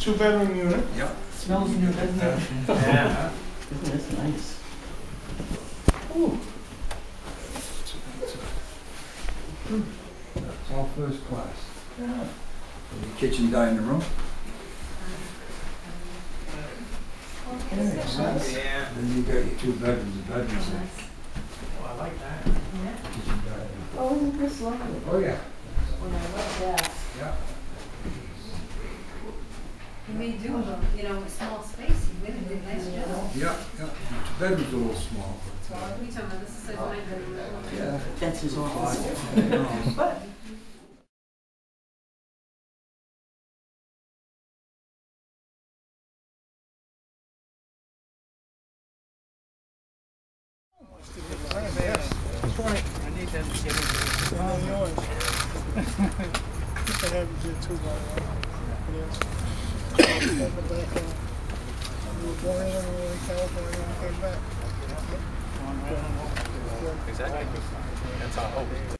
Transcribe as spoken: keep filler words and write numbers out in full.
two bedroom unit. Yep. Smells new, doesn't it? Yeah. Isn't this nice? Ooh. It's all first class. Yeah. Your kitchen dining room. Very nice. Yeah. Then you got your two bedrooms, the bedrooms there. Oh, I like that. Kitchen dining room. Oh, isn't this lovely? Oh yeah. Well, I love that. Yeah. You may do, a, you know, a small space, you really did a nice job. Yeah, yeah. The bedroom's a little small. So what are we talking about? This is like nine bedroom. Yeah. That's his office. But I need them to get in. And then yours. Just to have you do two by one. Yes. Step it back in. We were born in we were in California and came back. Exactly. That's our hope.